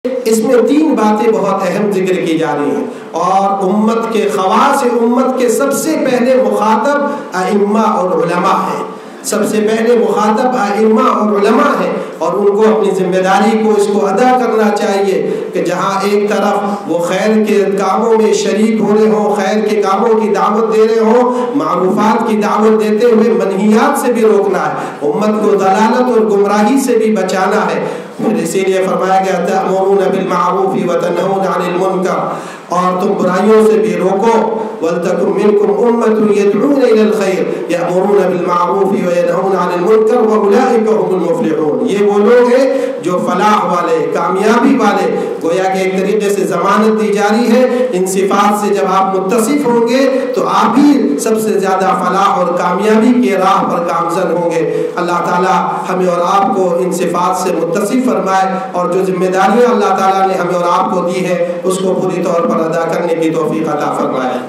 اس میں 3 باتیں بہت اہم ذکر کی جا رہی ہیں، اور امت کے خواص امت کے سب سے پہلے مخاطب ائمہ اور علماء ہیں. سب سے پہلے مخاطب ائمہ اور علماء ہیں، اور ان کو اپنی ذمہ داری کو اس کو ادا کرنا چاہیے کہ جہاں ایک طرف وہ خیر کے کاموں میں شریک ہو رہے ہوں، خیر کے کاموں کی دعوت دے رہے ہوں، معروفات کی دعوت دیتے ہوئے منہیات سے بھی روکنا ہے، امت کو ضلالت اور گمراہی سے بھی بچانا ہے. پھر اسی لیے فرمایا گیا تأمرون بالمعروف وتنہون عن المنکر، اور تم برائیوں سے بھی روکو. وَلْتَكُن مِّنكُمْ أُمَّةٌ يَدْعُونَ إِلَى الْخَيْرِ يَأْمُرُونَ بِالْمَعْرُوفِ وَيَنْهَوْنَ عَنِ الْمُنكَرِ وَأُولَٰئِكَ هُمُ الْمُفْلِحُونَ. یہ وہ لوگ ہیں جو فلاح والے، کامیابی والے. گویا کہ ایک طریقے سے ضمانت دی جا رہی ہے، ان صفات سے جب آپ متصف ہوں گے تو آپ ہی سب سے زیادہ فلاح اور کامیابی کے راہ پر گامزن ہوں گے. اللہ تعالیٰ ہمیں اور آپ کو ان صفات سے متصف فرمائے، اور جو ذمہ داریاں اللہ تعالیٰ نے ہمیں اور آپ کو دی ہے اس کو پوری طور پر ادا کرنے کی توفیق عطا فرمائے.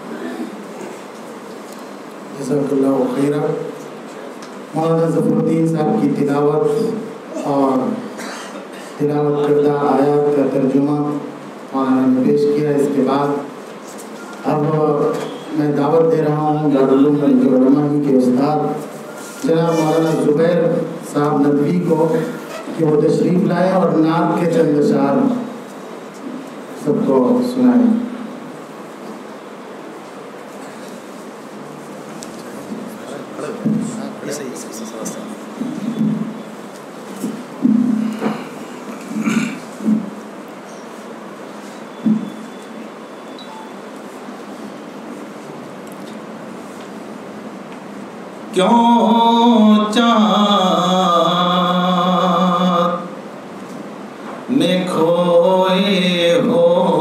جزاک اللہ خیرا. مولانا ظفر الدین صاحب کی تلاوت اور تلاوت کردہ آیات کا ترجمہ مولانا نے پیش کیا. اس کے بعد اب میں دعوت دے رہا ہوں دارالعلوم العلماء کے استاد جناب مولانا زبیر صاحب ندوی کو کہ وہ تشریف لائے اور نعت کے چند اشعار سب کو سنائیں. کیوں چاند میں کھوئے ہو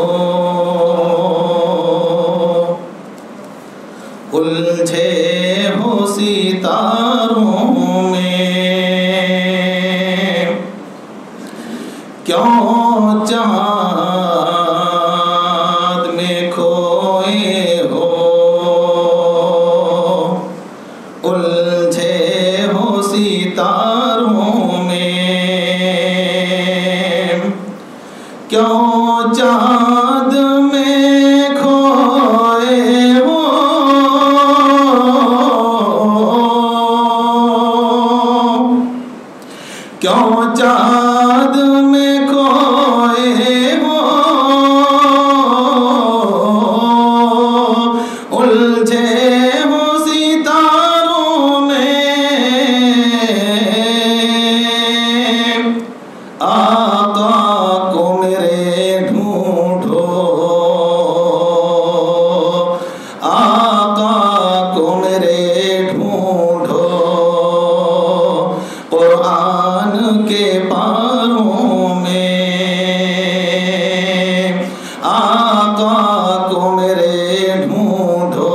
الجھے ہو ستاروں میں، کیوں چاند میں کھوئے ہو الجھے ہو ستاروں میں، کیوں چاند میں کھوئے ہو کیوں چاند میں کھوئے ہو الجھے ہو ستاروں میں، آقا کو میرے ڈھونڈو، آقا کو میرے ڈھونڈو قرآن کے پاروں میں، آقا کو میرے ڈھونڈو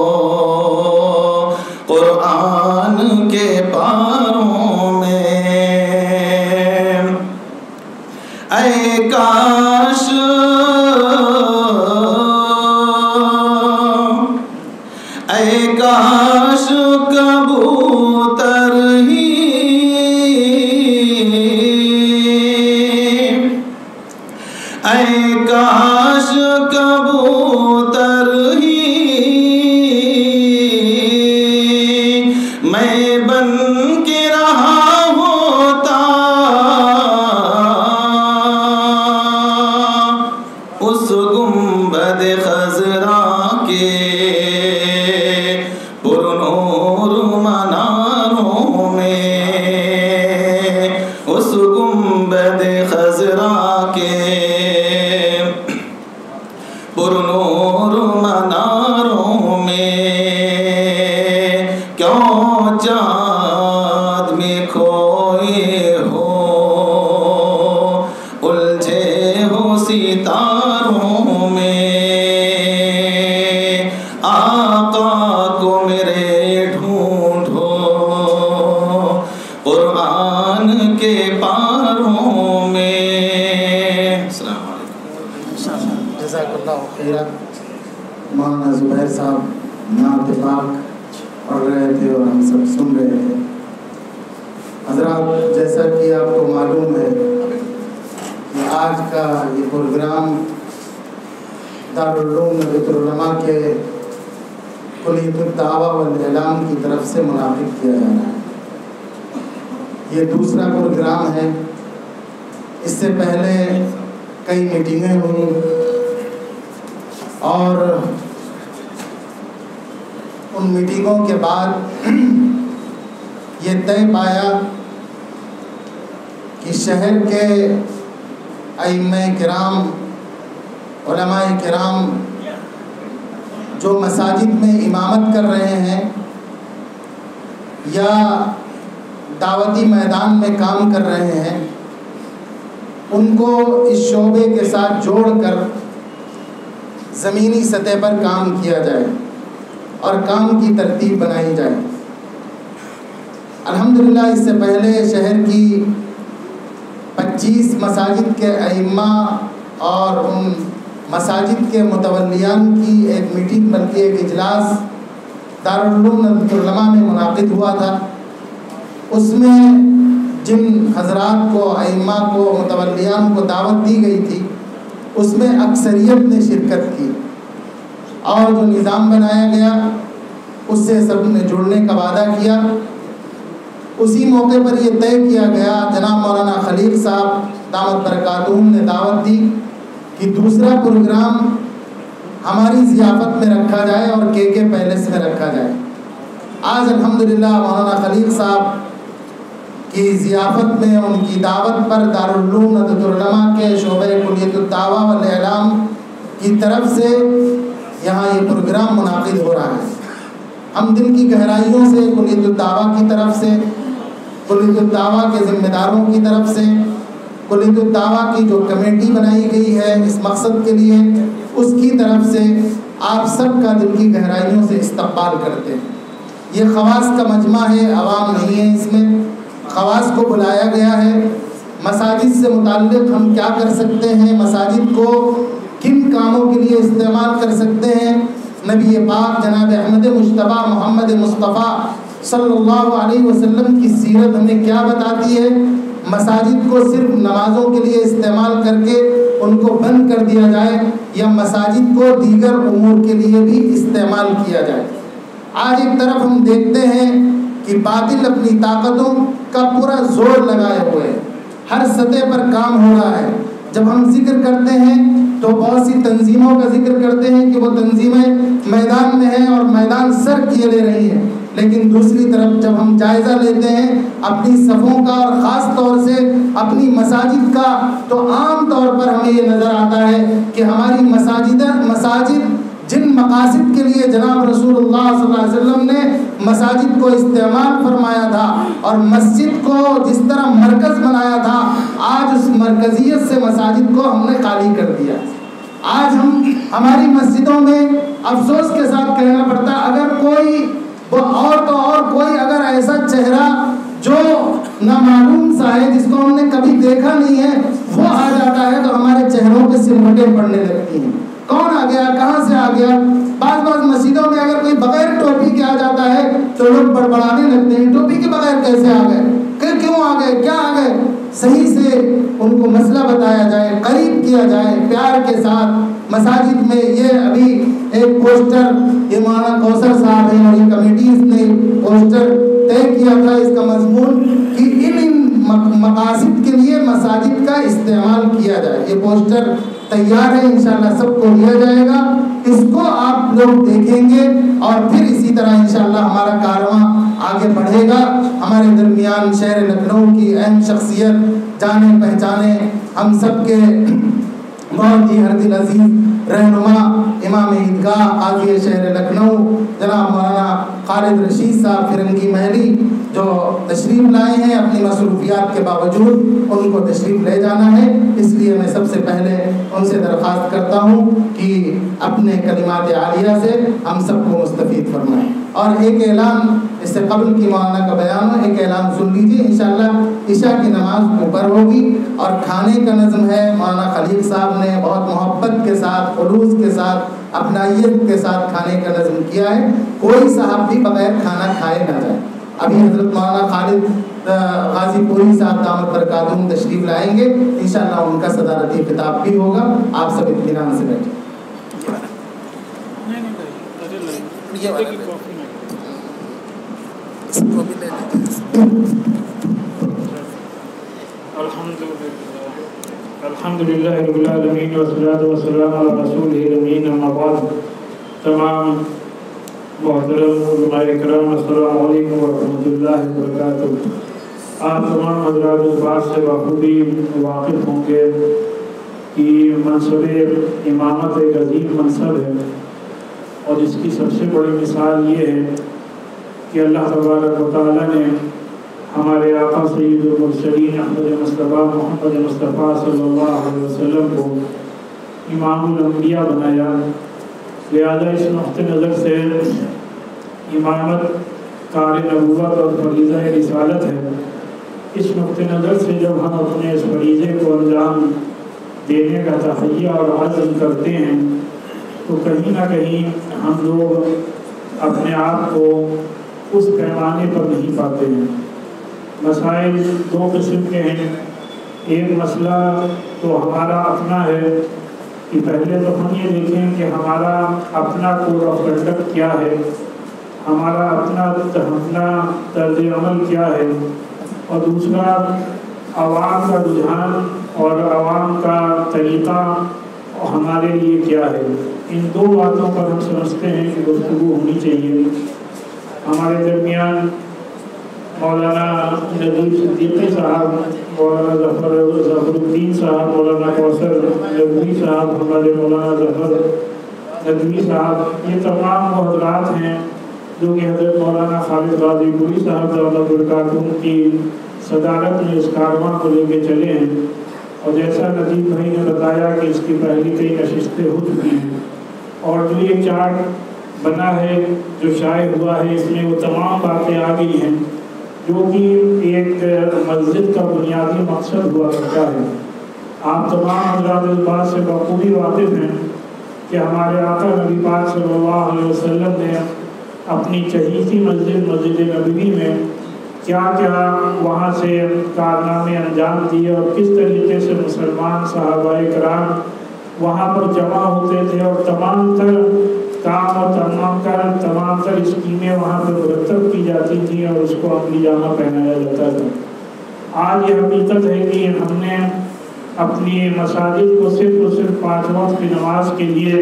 قرآن کے پاروں میں. اے کاش اے کاش کبوتر ہی اے کاش کبوتر ہی میں بن کے رہا ہوتا اس گنبد خضرا کے پرنور مناروں میں، اس گنبد خضرا کے پرنور مناروں میں، کیوں چاند میں کھوئے ہو الجھے ہو ستاروں میں، آقا کو میرے ڈھونڈو قرآن کے پاروں میں. السلام علیکم. جزاک اللہ خیرا. مولانا زبیر صاحب نعت پاک پڑھ رہے تھے اور ہم سب سن رہے تھے. حضرات جیسا کہ آپ کو معلوم ہے کہ آج کا یہ پروگرام دارالعلوم ندوۃ العلماء کے کلیۃ الدعوہ والاعلام کی طرف سے منعقد کیا جا رہا ہے۔ یہ دوسرا پروگرام ہے۔ اس سے پہلے کئی میٹنگیں ہوئیں اور ان میٹنگوں کے بعد یہ طے پایا کہ شہر کے ائمہ کرام، علماء کرام جو مساجد میں امامت کر رہے ہیں یا دعوتی میدان میں کام کر رہے ہیں، ان کو اس شعبے کے ساتھ جوڑ کر زمینی سطح پر کام کیا جائے اور کام کی ترتیب بنائی جائے۔ الحمدللہ اس سے پہلے شہر کی 25 مساجد کے ائمہ اور ان مساجد کے متولیان کی ایک میٹنگ بلکہ ایک اجلاس دارالعلوم ندوۃ العلماء میں منعقد ہوا تھا۔ اس میں جن حضرات کو، ائمہ کو، متولیان کو دعوت دی گئی تھی، اس میں اکثریت نے شرکت کی اور جو نظام بنایا گیا اس سے سب نے جڑنے کا وعدہ کیا۔ اسی موقع پر یہ طے کیا گیا، جناب مولانا خلیل صاحب دامت برکاتہم نے دعوت دی کہ دوسرا پروگرام ہماری ضیافت میں رکھا جائے اور کے پیلس میں رکھا جائے۔ آج الحمدللہ مولانا خلیل صاحب کی ضیافت میں، ان کی دعوت پر دارالعلوم ندوۃ العلماء کے شعبہ کلیۃ الدعوہ والاعلام کی طرف سے یہاں یہ پروگرام منعقد ہو رہا ہے۔ ہم دل کی گہرائیوں سے کلیۃ الدعوہ کی طرف سے، کلیۃ الدعوہ کے ذمہ داروں کی طرف سے، کلیۃ الدعوہ کی جو کمیٹی بنائی گئی ہے اس مقصد کے لیے، اس کی طرف سے آپ سب کا دل کی گہرائیوں سے استقبال کرتے ہیں۔ یہ خواص کا مجمع ہے، عوام نہیں ہے اس میں، خواص کو بلایا گیا ہے۔ مساجد سے متعلق ہم کیا کر سکتے ہیں، مساجد کو کن کاموں کے لیے استعمال کر سکتے ہیں، نبی پاک جناب احمد مجتبیٰ محمد مصطفیٰ صلی اللہ علیہ وسلم کی سیرت ہمیں کیا بتاتی ہے۔ مساجد کو صرف نمازوں کے لیے استعمال کر کے ان کو بند کر دیا جائے یا مساجد کو دیگر امور کے لیے بھی استعمال کیا جائے۔ آج ایک طرف ہم دیکھتے ہیں کہ باطل اپنی طاقتوں کا پورا زور لگائے ہوئے ہر سطح پر کام ہو رہا ہے۔ جب ہم ذکر کرتے ہیں تو بہت سی تنظیموں کا ذکر کرتے ہیں کہ وہ تنظیمیں میدان میں ہیں اور میدان سر کیے لے رہی ہیں، لیکن دوسری طرف جب ہم جائزہ لیتے ہیں اپنی صفوں کا اور خاص طور سے اپنی مساجد کا، تو عام طور پر ہمیں یہ نظر آتا ہے کہ ہماری مساجد جن مقاصد کے لیے جناب رسول اللہ صلی اللہ علیہ وسلم نے مساجد کو استعمال فرمایا تھا اور مسجد کو جس طرح مرکز بنایا تھا، آج اس مرکزیت سے مساجد کو ہم نے خالی کر دیا۔ آج ہماری مسجدوں میں افسوس کے ساتھ کہنا پڑتا ہے، اگر کوئی کوئی اگر ایسا چہرہ جو نامعلوم سا ہے، جس کو ہم نے کبھی دیکھا نہیں ہے، وہ آ جاتا ہے تو ہمارے چہروں پہ سرمٹیں پڑنے لگتی ہیں۔ کون آ گیا، کہاں سے آ گیا؟ بعض مسجدوں میں اگر کوئی بغیر ٹوپی کے آ جاتا ہے تو لوگ بڑبڑانے لگتے ہیں، ٹوپی کے بغیر کیسے آ گئے، کیوں آ گئے، کیا آ گئے؟ صحیح سے ان کو مسئلہ بتایا جائے، قریب کیا جائے پیار کے ساتھ۔ مساجد میں یہ ابھی ایک پوسٹر یہ مولانا کوثر صاحب ہیں اور یہ کمیٹیز نے پوسٹر طے کیا تھا، اس کا مضمون کہ ان مقاصد کے لیے مساجد کا استعمال کیا جائے۔ یہ پوسٹر تیار ہے، انشاءاللہ سب کو دیا جائے گا، اس کو آپ لوگ دیکھیں گے اور پھر اسی طرح انشاءاللہ ہمارا کارواں آگے بڑھے گا۔ ہمارے درمیان شہر لکھنؤ کی اہم شخصیت، جانے پہچانے ہم سب کے بہت ہی ہر دل عزیز رہنما، امام عیدگاہ قاضی شہر لکھنؤ جناب مولانا خالد رشید صاحب فرنگی محلی، جو تشریف لائے ہیں اپنی مصروفیات کے باوجود، ان کو تشریف لے جانا ہے، اس لیے میں سب سے پہلے ان سے درخواست کرتا ہوں کہ اپنے کلمات عالیہ سے ہم سب کو مستفید فرمائیں۔ اور ایک اعلان اس سے قبل کی مولانا کا بیان ہو، ایک اعلان سن لیجیے، انشاءاللہ عشاء کی نماز اوپر ہوگی اور کھانے کا نظم ہے، مولانا خلیل صاحب نے بہت محبت کے ساتھ، خلوص کے ساتھ، اپنائیت کے ساتھ کھانے کا نظم کیا ہے، کوئی صاحب بھی بغیر کھانا کھائے نہ جائے۔ ابھی حضرت مولانا خالد غازی پوری صاحب دامت برکاتہم تشریف لائیں گے، انشاءاللہ ان کا صدارتی خطاب بھی ہوگا. آپ سب اطمینان سے بیٹھیں. الحمدللہ رب العالمین والصلاۃ والسلام علی رسولہ الامین، اما بعد. تمام محترم علماء کرام السلام علیکم ورحمۃ اللہ وبرکاتہ. آپ تمام حضرات اس بات سے بخوبی واقف ہوں گے کہ منصب امامت ایک عظیم منصب ہے، اور اس کی سب سے بڑی مثال یہ ہے کہ اللہ تبارک و تعالیٰ نے ہمارے آقا سید المرسلین احمد مصطفیٰ محمد مصطفیٰ صلی اللہ علیہ وسلم کو امام الانبیاء بنایا. لہذا اس نقطۂ نظر سے امامت کار نبوت اور فریضہ رسالت ہے. اس نقطۂ نظر سے جب ہم اپنے اس فریضے کو انجام دینے کا تحیہ اور عزم کرتے ہیں تو کہیں نہ کہیں ہم لوگ اپنے آپ کو اس پیمانے پر نہیں پاتے ہیں. مسائل دو قسم کے ہیں. ایک مسئلہ تو ہمارا اپنا ہے کہ پہلے تو ہم یہ دیکھیں کہ ہمارا اپنا کوڈ آف کنڈکٹ کیا ہے، ہمارا اپنا طرز عمل کیا ہے، اور دوسرا عوام کا رجحان اور عوام کا طریقہ ہمارے لیے کیا ہے. ان دو باتوں پر ہم سمجھتے ہیں کہ گفتگو ہونی چاہیے. ہمارے درمیان مولانا نذیر صدیقی صاحب، مولانا ظفر الدین صاحب، مولانا کوثر ندوی صاحب، ہمارے مولانا ظفر ندوی صاحب، یہ تمام وہ حضرات ہیں جو کہ حضرت مولانا خالد غازی پوری صاحب دامت برکاتہم کی صدارت میں اس کارواں کو لے کے چلے ہیں. اور جیسا ندیم بھائی نے بتایا کہ اس کی پہلی کئی نشستیں ہو چکی ہیں، اور جو یہ چارٹ بنا ہے جو شائع ہوا ہے اس میں وہ تمام باتیں آ گئی ہیں جو کہ ایک مسجد کا بنیادی مقصد ہوا کرتا ہے. آپ تمام حضرات اس بات سے بخوبی واقف ہیں کہ ہمارے آقا نبی پاک صلی اللہ علیہ وسلم نے اپنی چہیتی مسجد نبوی میں کیا کیا وہاں سے کارنامے انجام دیے، اور کس طریقے سے مسلمان صحابہ کرام وہاں پر جمع ہوتے تھے، اور تمام تر کام اور تمام تر اسکیمیں وہاں پر مرتب کی جاتی تھیں اور اس کو عملی جامہ پہنایا جاتا تھا. آج یہ حقیقت ہے کہ ہم نے اپنی مساجد کو صرف اور صرف 5 وقت کی نماز کے لیے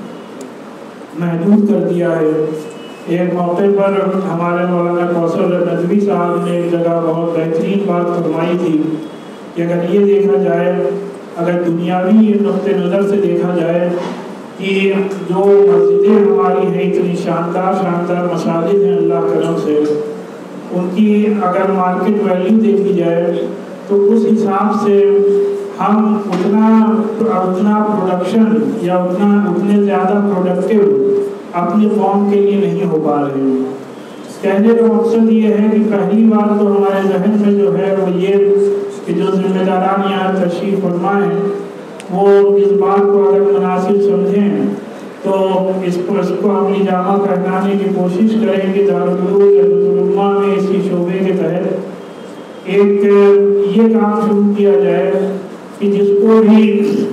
محدود کر دیا ہے. ایک موقع پر ہمارے مولانا کوثر ندوی صاحب نے ایک جگہ بہت بہترین بات فرمائی تھی کہ اگر یہ دیکھا جائے، اگر دنیاوی نقطۂ نظر سے دیکھا جائے کہ جو مسجدیں ہماری ہیں اتنی شاندار مساجد ہیں اللہ کرم سے، ان کی اگر مارکیٹ ویلیو دیکھی جائے تو اس حساب سے ہم اتنا پروڈکشن یا اتنے زیادہ پروڈکٹیو اپنی قوم کے لیے نہیں ہو پا رہے ہیں. کہنے کا مقصد یہ ہے کہ پہلی بات تو ہمارے ذہن میں جو ہے وہ یہ کہ جو ذمہ داران یہاں تشریف فرما ہیں وہ اس بات کو اگر مناسب سمجھیں تو اس کو عملی جامہ پہنانے کی کوشش کریں کہ دارالعلوم میں اسی شعبے کے تحت ایک یہ کام شروع کیا جائے کہ جس کو بھی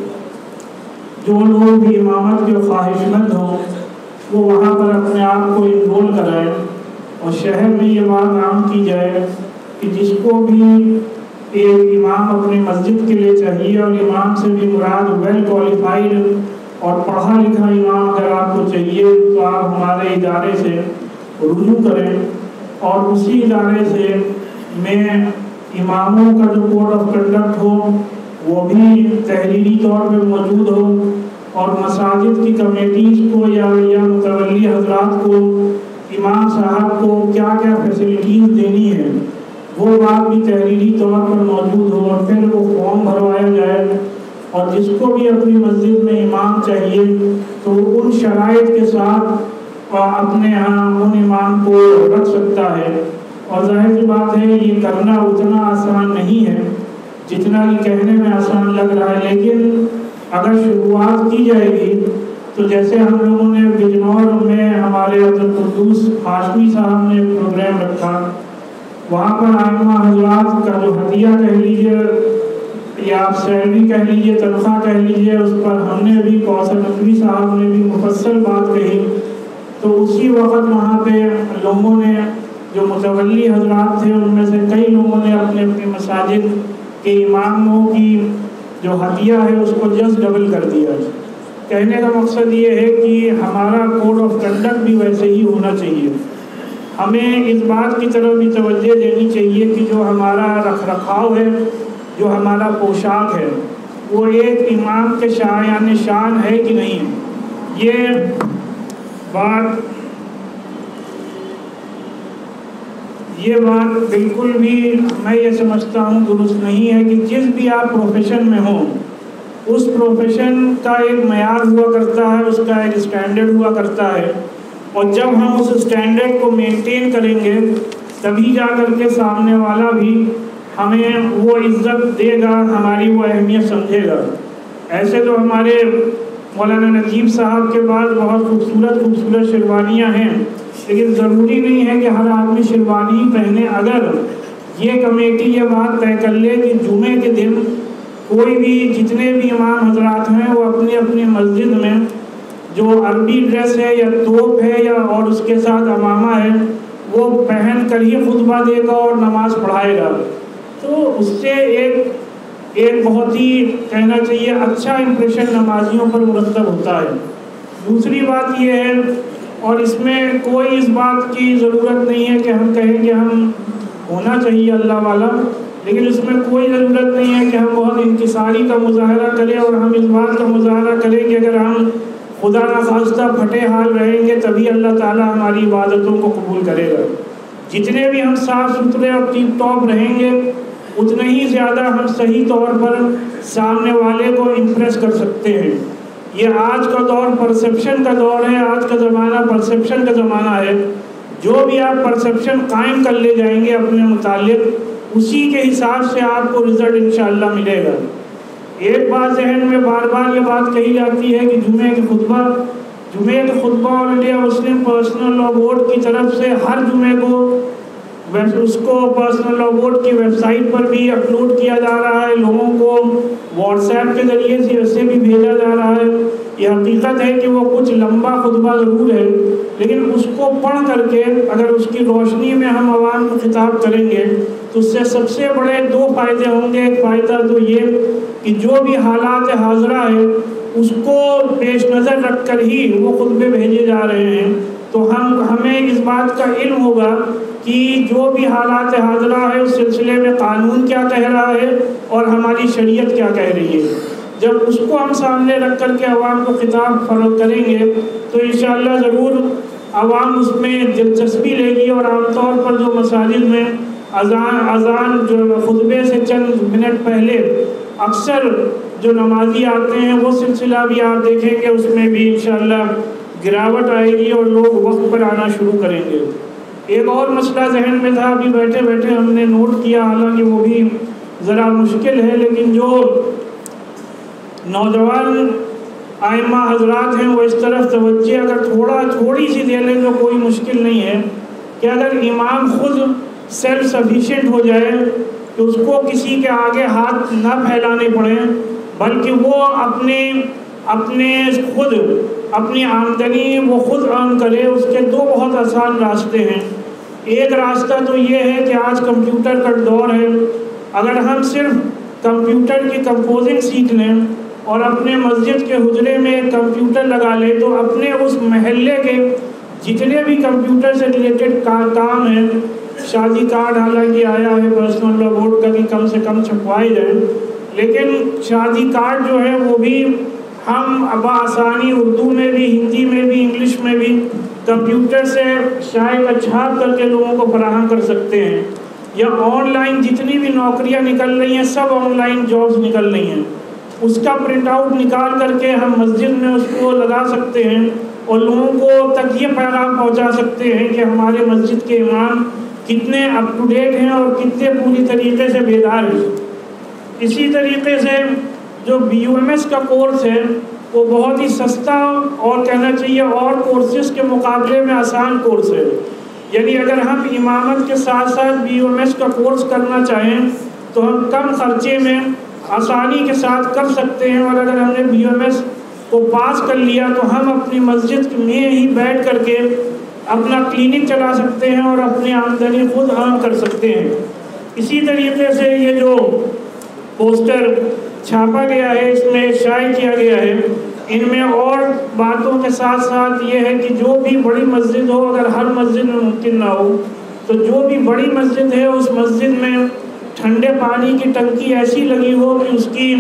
جو لوگ بھی امامت کے خواہش مند ہوں وہ وہاں پر اپنے آپ کو انرول کرائے، اور شہر میں یہ بات عام کی جائے کہ جس کو بھی ایک امام اپنی مسجد کے لیے چاہیے، اور امام سے بھی مراد ویل کوالیفائڈ اور پڑھا لکھا امام اگر آپ کو چاہیے تو آپ ہمارے ادارے سے رجوع کریں، اور اسی ادارے سے میں اماموں کا جو کوڈ آف کنڈکٹ ہو وہ بھی تحریری طور پہ موجود ہو، اور مساجد کی کمیٹیز کو یا متولی حضرات کو امام صاحب کو کیا کیا فیسلٹیز دینی ہے وہ بات بھی تحریری طور پر موجود ہو، اور پھر وہ فارم بھروایا جائے، اور جس کو بھی اپنی مسجد میں امام چاہیے تو ان شرائط کے ساتھ اپنے ہاں ان امام کو رکھ سکتا ہے. اور ظاہر سی بات ہے یہ کرنا اتنا آسان نہیں ہے جتنا کہ کہنے میں آسان لگ رہا ہے، لیکن اگر شروعات کی جائے گی تو جیسے ہم لوگوں نے بجنور میں ہمارے عبدالقدوس ہاشمی صاحب نے پروگرام رکھا، وہاں پر آئمہ حضرات کا جو ہدیہ کہہ لیجیے یا آپ سیلری کہہ لیجیے، تنخواہ کہہ لیجیے، اس پر ہم نے بھی کوثر نقوی صاحب نے بھی مفصل بات کہی. تو اسی وقت وہاں پہ لوگوں نے جو متولی حضرات تھے ان میں سے کئی لوگوں نے اپنے اپنے مساجد کے اماموں کی جو ہدیہ ہے اس کو جسٹ ڈبل کر دیا. کہنے کا مقصد یہ ہے کہ ہمارا کوڈ آف کنڈکٹ بھی ویسے ہی ہونا چاہیے. ہمیں اس بات کی طرف بھی توجہ دینی چاہیے کہ جو ہمارا رکھ رکھاؤ ہے، جو ہمارا پوشاک ہے، وہ ایک امام کے شایان شان ہے کہ نہیں. یہ بات بالکل بھی میں یہ سمجھتا ہوں درست نہیں ہے کہ جس بھی آپ پروفیشن میں ہوں اس پروفیشن کا ایک معیار ہوا کرتا ہے، اس کا ایک اسٹینڈرڈ ہوا کرتا ہے، اور جب ہم اس اسٹینڈرڈ کو مینٹین کریں گے تبھی جا کر کے سامنے والا بھی ہمیں وہ عزت دے گا، ہماری وہ اہمیت سمجھے گا. ایسے تو ہمارے مولانا نجیب صاحب کے بعد بہت خوبصورت شیروانیاں ہیں، لیکن ضروری نہیں ہے کہ ہر آدمی شیروانی ہی پہنے. اگر یہ کمیٹی یہ بات طے کر لے کہ جمعے کے دن کوئی بھی جتنے بھی امام حضرات ہیں وہ اپنی اپنی مسجد میں جو عربی ڈریس ہے یا توپ ہے یا اور اس کے ساتھ امامہ ہے وہ پہن کر ہی خطبہ دے گا اور نماز پڑھائے گا، تو اس سے ایک بہت ہی کہنا چاہیے اچھا امپریشن نمازیوں پر مرتب ہوتا ہے. دوسری بات یہ ہے، اور اس میں کوئی اس بات کی ضرورت نہیں ہے کہ ہم کہیں کہ ہم ہونا چاہیے اللہ والا، لیکن اس میں کوئی ضرورت نہیں ہے کہ ہم بہت انکساری کا مظاہرہ کریں اور ہم اس بات کا مظاہرہ کریں کہ اگر ہم خدا نخواستہ پھٹے حال رہیں گے تبھی اللہ تعالیٰ ہماری عبادتوں کو قبول کرے گا. جتنے بھی ہم صاف ستھرے اور ٹیپ ٹاپ رہیں گے اتنے ہی زیادہ ہم صحیح طور پر سامنے والے کو امپریس کر سکتے ہیں. یہ آج کا دور پرسیپشن کا دور ہے، آج کا زمانہ پرسیپشن کا زمانہ ہے. جو بھی آپ پرسیپشن قائم کر لے جائیں گے اپنے متعلق اسی کے حساب سے آپ کو رزلٹ انشاءاللہ ملے گا. ایک بات ذہن میں بار بار یہ بات کہی جاتی ہے کہ جمعے کے خطبہ all India Muslim personal law board کی طرف سے ہر جمعے کو اس کو پرسنل لاء بورڈ کی ویب سائٹ پر بھی اپلوڈ کیا جا رہا ہے، لوگوں کو واٹس ایپ کے ذریعے سے بھی بھیجا جا رہا ہے. یہ حقیقت ہے کہ وہ کچھ لمبا خطبہ ضرور ہے، لیکن اس کو پڑھ کر کے اگر اس کی روشنی میں ہم عوام کو خطاب کریں گے تو اس سے سب سے بڑے 2 فائدے ہوں گے. ایک فائدہ تو یہ کہ جو بھی حالات حاضرہ ہے اس کو پیش نظر رکھ کر ہی وہ خطبے بھیجے جا رہے ہیں، تو ہمیں اس بات کا علم ہوگا کہ جو بھی حالات حاضرہ ہے اس سلسلے میں قانون کیا کہہ رہا ہے اور ہماری شریعت کیا کہہ رہی ہے. جب اس کو ہم سامنے رکھ کر کے عوام کو خطاب فروغ کریں گے تو انشاءاللہ ضرور عوام اس میں دلچسپی لے گی. اور عام طور پر جو مساجد میں اذان جو خطبے سے چند منٹ پہلے اکثر جو نمازی آتے ہیں وہ سلسلہ بھی آپ دیکھیں گے اس میں بھی انشاءاللہ گراوٹ آئے گی اور لوگ وقت پر آنا شروع کریں گے. ایک اور مسئلہ ذہن میں تھا، ابھی بیٹھے بیٹھے ہم نے نوٹ کیا، حالانکہ وہ بھی ذرا مشکل ہے، لیکن جو نوجوان آئمہ حضرات ہیں وہ اس طرف توجہ اگر تھوڑی سی دے لیں تو کوئی مشکل نہیں ہے کہ اگر امام خود سیلف سفیشینٹ ہو جائے کہ اس کو کسی کے آگے ہاتھ نہ پھیلانے پڑیں، بلکہ وہ اپنی آمدنی وہ خود ارن کرے. اس کے 2 بہت آسان راستے ہیں. ایک راستہ تو یہ ہے کہ آج کمپیوٹر کا دور ہے، اگر ہم صرف کمپیوٹر کی کمپوزنگ سیکھ لیں اور اپنے مسجد کے حجرے میں ایک کمپیوٹر لگا لیں تو اپنے اس محلے کے جتنے بھی کمپیوٹر سے ریلیٹڈ کام ہیں، شادی کارڈ حالانکہ آیا ہے پرسنل لاء بورڈ کا کہ کم سے کم چھپوائے جائیں، لیکن شادی کارڈ جو ہے وہ بھی ہم بآسانی اردو میں بھی، ہندی میں بھی، انگلش میں بھی کمپیوٹر سے شائع کا چھاپ کر کے لوگوں کو فراہم کر سکتے ہیں. یا آن لائن جتنی بھی نوکریاں نکل رہی ہیں سب آن لائن جابز نکل رہی ہیں، اس کا پرنٹ آؤٹ نکال کر کے ہم مسجد میں اس کو لگا سکتے ہیں اور لوگوں کو تک یہ پیغام پہنچا سکتے ہیں کہ ہمارے مسجد کے امام کتنے اپ ٹو ڈیٹ ہیں اور کتنے پوری طریقے سے بیدار ہیں. اسی طریقے سے جو BUMS کا کورس ہے وہ بہت ہی سستا اور کہنا چاہیے اور کورسز کے مقابلے میں آسان کورس ہے. یعنی اگر ہم امامت کے ساتھ ساتھ BOMS کا کورس کرنا چاہیں تو ہم کم خرچے میں آسانی کے ساتھ کر سکتے ہیں، اور اگر ہم نے BOMS کو پاس کر لیا تو ہم اپنی مسجد میں ہی بیٹھ کر کے اپنا کلینک چلا سکتے ہیں اور اپنی آمدنی خود عام کر سکتے ہیں۔ اسی طریقے سے یہ جو پوسٹر چھاپا گیا ہے، اس میں شائع کیا گیا ہے، ان میں اور باتوں کے ساتھ ساتھ یہ ہے کہ جو بھی بڑی مسجد ہو، اگر ہر مسجد میں ممکن نہ ہو تو جو بھی بڑی مسجد ہے اس مسجد میں ٹھنڈے پانی کی ٹنکی ایسی لگی ہو کہ اس کی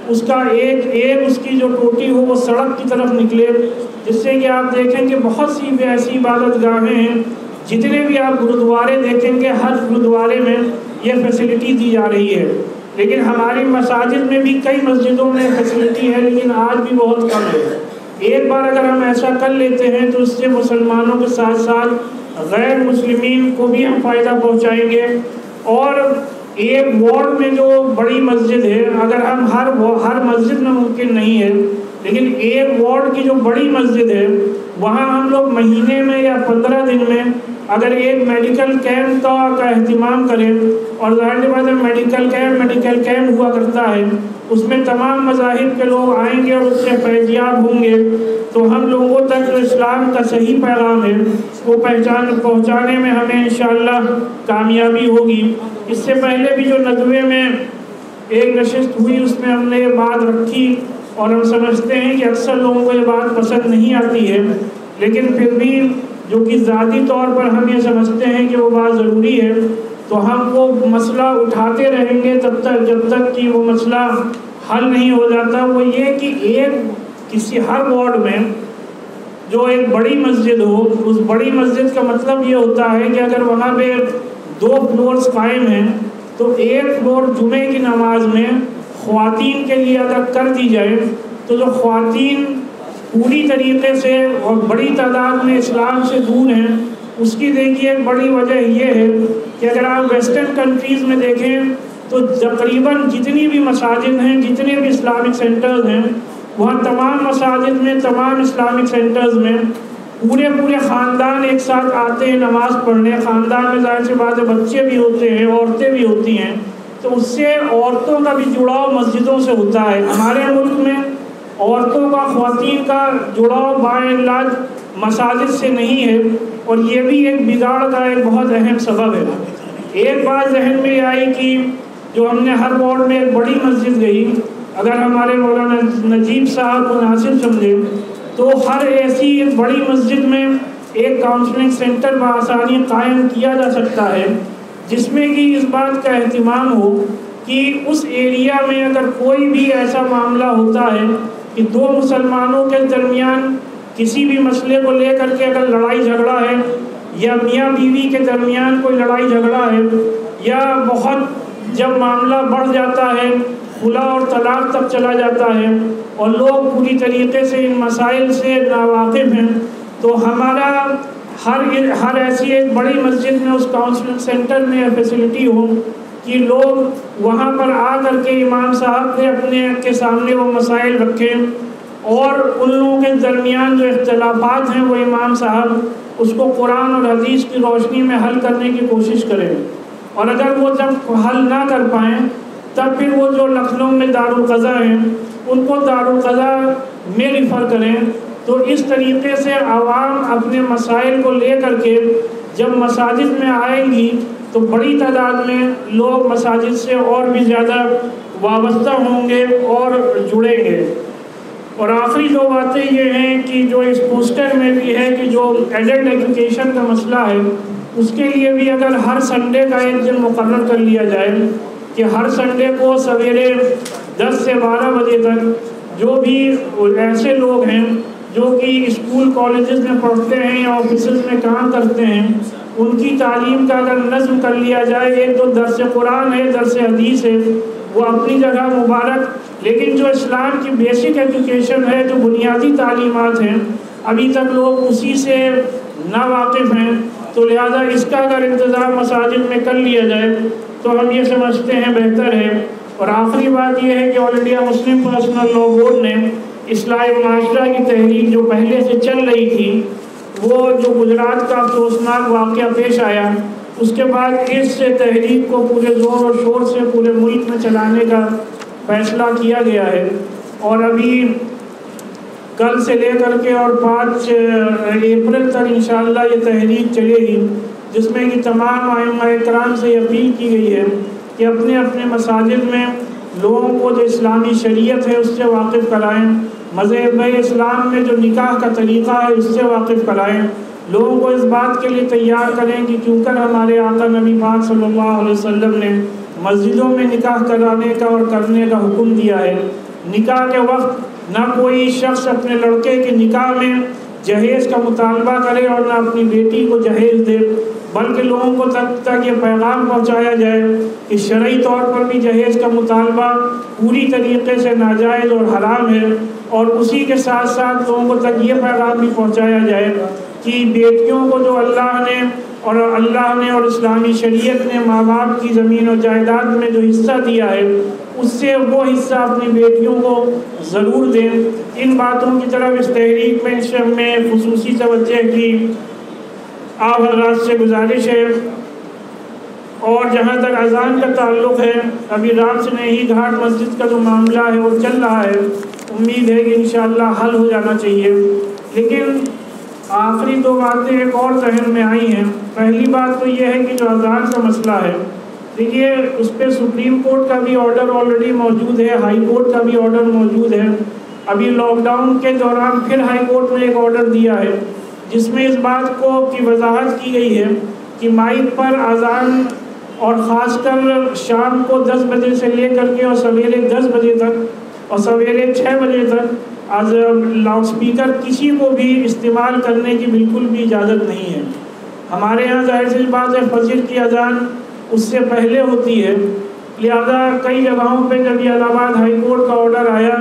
جو ٹوٹی ہو وہ سڑک کی طرف نکلے، جس سے کہ آپ دیکھیں کہ بہت سی بھی ایسی عبادت گاہیں ہیں، جتنے بھی آپ گرودوارے دیکھیں گے ہر گرودوارے میں یہ فیسلٹی دی جا رہی ہے، لیکن ہماری مساجد میں بھی کئی مسجدوں میں فیسلٹی ہے لیکن آج بھی بہت کم ہے۔ ایک بار اگر ہم ایسا کر لیتے ہیں تو اس سے مسلمانوں کے ساتھ ساتھ غیر مسلمین کو بھی ہم فائدہ پہنچائیں گے، اور ایک وارڈ میں جو بڑی مسجد ہے، اگر ہم ہر مسجد میں ممکن نہیں ہے لیکن ایک وارڈ کی جو بڑی مسجد ہے وہاں ہم لوگ مہینے میں یا 15 دن میں اگر ایک میڈیکل کیمپ کا اہتمام کریں، اور ظاہر بات ہے میڈیکل کیمپ ہوا کرتا ہے، اس میں تمام مذاہب کے لوگ آئیں گے اور اس سے فیضیاب ہوں گے، تو ہم لوگوں تک جو اسلام کا صحیح پیغام ہے وہ پہنچانے میں ہمیں انشاءاللہ کامیابی ہوگی۔ اس سے پہلے بھی جو ندوے میں ایک نشست ہوئی اس میں ہم نے یہ بات رکھی، اور ہم سمجھتے ہیں کہ اکثر لوگوں کو یہ بات پسند نہیں آتی ہے، لیکن پھر بھی جو کہ ذاتی طور پر ہم یہ سمجھتے ہیں کہ وہ بات ضروری ہے، تو ہم وہ مسئلہ اٹھاتے رہیں گے جب تک کہ وہ مسئلہ حل نہیں ہو جاتا۔ وہ یہ کہ کسی ہر وارڈ میں جو ایک بڑی مسجد ہو، اس بڑی مسجد کا مطلب یہ ہوتا ہے کہ اگر وہاں پہ 2 فلورز قائم ہیں تو ایک فلور جمعے کی نماز میں خواتین کے لیے اگر کر دی جائے تو جو خواتین پوری طریقے سے اور بڑی تعداد میں اسلام سے دور ہیں، اس کی دیکھیے ایک بڑی وجہ یہ ہے کہ اگر آپ ویسٹرن کنٹریز میں دیکھیں تو تقریباً جتنی بھی مساجد ہیں، جتنے بھی اسلامک سینٹرز ہیں، وہاں تمام مساجد میں، تمام اسلامک سینٹرز میں پورے خاندان ایک ساتھ آتے ہیں نماز پڑھنے۔ خاندان میں ظاہر سی بات ہے بچے بھی ہوتے ہیں، عورتیں بھی ہوتی ہیں، تو اس سے عورتوں کا بھی جڑاؤ مسجدوں سے ہوتا ہے۔ ہمارے ملک میں عورتوں کا، خواتین کا جڑاؤ بائی علاج مساجد سے نہیں ہے، اور یہ بھی ایک بگاڑ کا ایک بہت اہم سبب ہے۔ ایک بات ذہن میں یہ آئی کہ جو ہم نے ہر وارڈ میں ایک بڑی مسجد گئی، اگر ہمارے مولانا نجیب صاحب مناسب سمجھے تو ہر ایسی بڑی مسجد میں ایک کاؤنسلنگ سینٹر بآسانی قائم کیا جا سکتا ہے، جس میں کہ اس بات کا اہتمام ہو کہ اس ایریا میں اگر کوئی بھی ایسا معاملہ ہوتا ہے کہ 2 مسلمانوں کے درمیان کسی بھی مسئلے کو لے کر کے اگر لڑائی جھگڑا ہے، یا میاں بیوی کے درمیان کوئی لڑائی جھگڑا ہے، یا بہت جب معاملہ بڑھ جاتا ہے خلا اور طلاق تک چلا جاتا ہے اور لوگ پوری طریقے سے ان مسائل سے ناواقف ہیں، تو ہمارا ہر ایسی ایک بڑی مسجد میں اس کاؤنسلنگ سینٹر میں فیسلٹی ہو کہ لوگ وہاں پر آ کر کے امام صاحب کے اپنے کے سامنے وہ مسائل رکھیں، اور ان لوگوں کے درمیان جو اختلافات ہیں وہ امام صاحب اس کو قرآن اور حدیث کی روشنی میں حل کرنے کی کوشش کریں، اور اگر وہ جب حل نہ کر پائیں تب پھر وہ جو لکھنؤ میں دارالقضا ہیں ان کو دارالقضا میں ریفر کریں۔ تو اس طریقے سے عوام اپنے مسائل کو لے کر کے جب مساجد میں آئیں گی تو بڑی تعداد میں لوگ مساجد سے اور بھی زیادہ وابستہ ہوں گے اور جڑیں گے۔ اور آخری 2 باتیں یہ ہیں کہ جو اس پوسٹر میں بھی ہے کہ جو ایڈلٹ ایجوکیشن کا مسئلہ ہے، اس کے لیے بھی اگر ہر سنڈے کا ایک دن مقرر کر لیا جائے کہ ہر سنڈے کو سویرے 10 سے 12 بجے تک جو بھی ایسے لوگ ہیں جو کہ اسکول کالجز میں پڑھتے ہیں یا آفیسز میں کام کرتے ہیں، ان کی تعلیم کا اگر نظم کر لیا جائے، ایک تو درس قرآن ہے، درس حدیث ہے، وہ اپنی جگہ مبارک، لیکن جو اسلام کی بیسک ایجوکیشن ہے، جو بنیادی تعلیمات ہیں، ابھی تک لوگ اسی سے ناواقف ہیں، تو لہذا اس کا اگر انتظام مساجد میں کر لیا جائے تو ہم یہ سمجھتے ہیں بہتر ہے۔ اور آخری بات یہ ہے کہ all India Muslim personal law board نے اصلاح معاشرہ کی تحریک جو پہلے سے چل رہی تھی، وہ جو گجرات کا افسوسناک واقعہ پیش آیا، اس کے بعد اس تحریک کو پورے زور و شور سے پورے ملک میں چلانے کا فیصلہ کیا گیا ہے، اور ابھی کل سے لے کر کے اور 5 اپریل تک انشاءاللہ یہ تحریک چلے گی، جس میں کہ تمام ائمہ کرام سے اپیل کی گئی ہے کہ اپنے اپنے مساجد میں لوگوں کو جو اسلامی شریعت ہے اس سے واقف کرائیں، مذہب اسلام میں جو نکاح کا طریقہ ہے اس سے واقف کرائیں، لوگوں کو اس بات کے لیے تیار کریں کہ کیونکہ ہمارے آقا نبی پاک صلی اللہ علیہ وسلم نے مسجدوں میں نکاح کرانے کا اور کرنے کا حکم دیا ہے۔ نکاح کے وقت نہ کوئی شخص اپنے لڑکے کے نکاح میں جہیز کا مطالبہ کرے اور نہ اپنی بیٹی کو جہیز دے، بلکہ لوگوں کو تک یہ پیغام پہنچایا جائے کہ شرعی طور پر بھی جہیز کا مطالبہ پوری طریقے سے ناجائز اور حرام ہے، اور اسی کے ساتھ ساتھ لوگوں کو تک یہ پیغام بھی پہنچایا جائے کہ بیٹیوں کو جو اللہ نے اور اسلامی شریعت نے ماں باپ کی زمین و جائیداد میں جو حصہ دیا ہے اس سے وہ حصہ اپنی بیٹیوں کو ضرور دیں۔ ان باتوں کی طرف اس تحریک میں خصوصی توجہ کی آپ حضرات سے گزارش ہے۔ اور جہاں تک اذان کا تعلق ہے، ابھی رات سے نہیں گھاٹ مسجد کا جو معاملہ ہے وہ چل رہا ہے، امید ہے کہ انشاءاللہ حل ہو جانا چاہیے، لیکن آخری 2 باتیں ایک اور ذہن میں آئی ہیں۔ پہلی بات تو یہ ہے کہ جو اذان کا مسئلہ ہے، دیکھیے اس پہ سپریم کورٹ کا بھی آرڈر آلریڈی موجود ہے، ہائی کورٹ کا بھی آرڈر موجود ہے۔ ابھی لاک ڈاؤن کے دوران پھر ہائی کورٹ نے ایک آرڈر دیا ہے جس میں اس بات کی وضاحت کی گئی ہے کہ مائک پر اذان اور خاص کر شام کو 10 بجے سے لے کر کے اور سویرے 10 بجے تک اور سویرے 6 بجے تک لاؤڈ سپیکر کسی کو بھی استعمال کرنے کی بالکل بھی اجازت نہیں ہے۔ ہمارے ہاں ظاہر سی بات ہے فجر کی اذان اس سے پہلے ہوتی ہے، لہذا کئی جگہوں پہ جب یہ الہ آباد ہائی کورٹ کا آرڈر آیا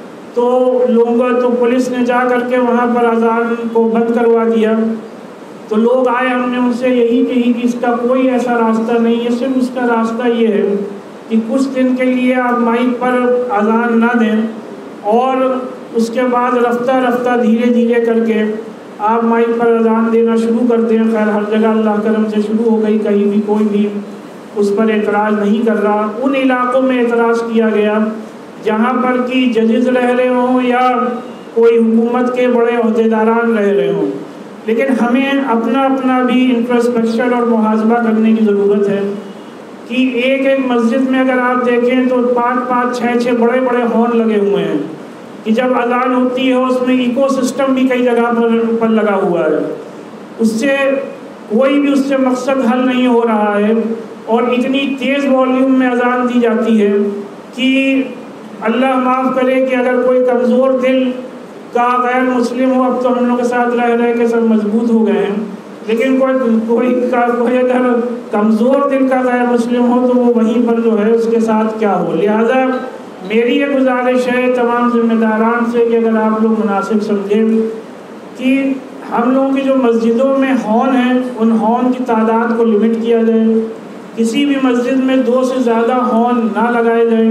تو پولیس نے جا کر کے وہاں پر اذان کو بند کروا دیا، تو لوگ آئے، ہم نے ان سے یہی کہی کہ اس کا کوئی ایسا راستہ نہیں ہے، صرف اس کا راستہ یہ ہے کہ کچھ دن کے لیے آپ مائک پر اذان نہ دیں اور اس کے بعد رفتہ رفتہ دھیرے دھیرے کر کے آپ مائک پر اذان دینا شروع کر دیں۔ خیر ہر جگہ اللہ کرم سے شروع ہو گئی، کہیں بھی کوئی بھی اس پر اعتراض نہیں کر رہا۔ ان علاقوں میں اعتراض کیا گیا جہاں پر کہ ججز رہ رہے ہوں یا کوئی حکومت کے بڑے عہدیداران رہ رہے ہوں، لیکن ہمیں اپنا بھی انٹرسپیکشن اور محاسبہ کرنے کی ضرورت ہے کہ ایک مسجد میں اگر آپ دیکھیں تو 5 6 بڑے بڑے ہارن لگے ہوئے ہیں کہ جب اذان ہوتی ہے اس میں ایکو سسٹم بھی کئی جگہ پر لگا ہوا ہے، اس سے کوئی بھی اس سے مقصد حل نہیں ہو رہا ہے، اور اتنی تیز والیوم میں اذان دی جاتی ہے کہ اللہ معاف کرے کہ اگر کوئی کمزور دل کا غیر مسلم ہو، اب تو ہم لوگ کے ساتھ رہ کے سب مضبوط ہو گئے ہیں، لیکن کوئی اگر کمزور دل کا غیر مسلم ہو تو وہ وہیں پر جو ہے اس کے ساتھ کیا ہو۔ لہٰذا میری یہ گزارش ہے تمام ذمہ داران سے کہ اگر آپ لوگ مناسب سمجھیں کہ ہم لوگوں کی جو مسجدوں میں ہارن ہیں ان ہارن کی تعداد کو لمٹ کیا جائے، کسی بھی مسجد میں 2 سے زیادہ ہارن نہ لگائے جائیں۔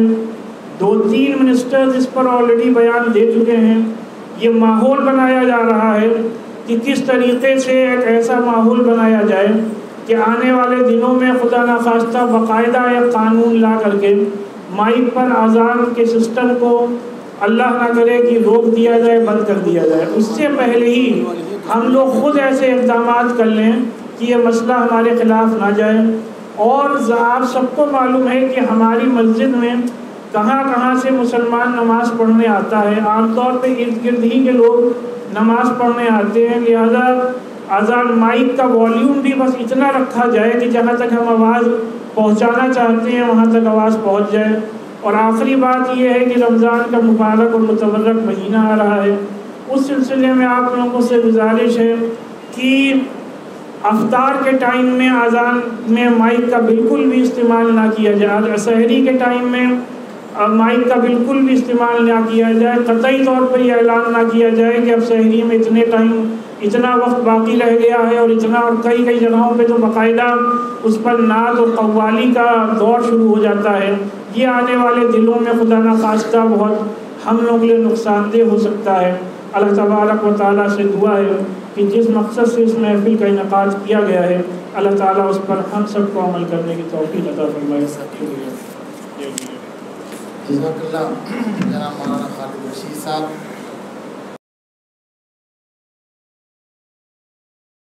2-3 منسٹرز اس پر آلریڈی بیان دے چکے ہیں۔ یہ ماحول بنایا جا رہا ہے کہ کس طریقے سے ایک ایسا ماحول بنایا جائے کہ آنے والے دنوں میں خدا نخواستہ باقاعدہ ایک قانون لا کر کے مائک پر اذان کے سسٹم کو اللہ نہ کرے کہ روک دیا جائے، بند کر دیا جائے۔ اس سے پہلے ہی ہم لوگ خود ایسے اقدامات کر لیں کہ یہ مسئلہ ہمارے خلاف نہ جائے۔ اور آپ سب کو معلوم ہے کہ ہماری مسجد میں کہاں کہاں سے مسلمان نماز پڑھنے آتا ہے، عام طور پہ ارد گرد ہی کے لوگ نماز پڑھنے آتے ہیں، لہذا اذان مائک کا والیوم بھی بس اتنا رکھا جائے کہ جہاں تک ہم آواز پہنچانا چاہتے ہیں وہاں تک آواز پہنچ جائے۔ اور آخری بات یہ ہے کہ رمضان کا مبارک اور متبرک مہینہ آ رہا ہے، اس سلسلے میں آپ لوگوں سے گزارش ہے کہ افطار کے ٹائم میں اذان میں مائک کا بالکل بھی استعمال نہ کیا جائے، سحری کے ٹائم میں مائک کا بالکل بھی استعمال نہ کیا جائے، قطعی طور پر یہ اعلان نہ کیا جائے کہ اب سحری میں اتنا وقت باقی رہ گیا ہے اور کئی جگہوں پہ تو باقاعدہ اس پر نعت اور قوالی کا دور شروع ہو جاتا ہے۔ یہ آنے والے دلوں میں خدا نخواستہ بہت ہم لوگوں کے لیے نقصان دہ ہو سکتا ہے۔ اللہ تبارک و تعالیٰ سے دعا ہے کہ جس مقصد سے اس محفل کا انعقاد کیا گیا ہے اللہ تعالیٰ اس پر ہم سب کو عمل کرنے کی توفیق عطا فرمائے. جزاک اللہ جناب مولانا خالد رشید صاحب.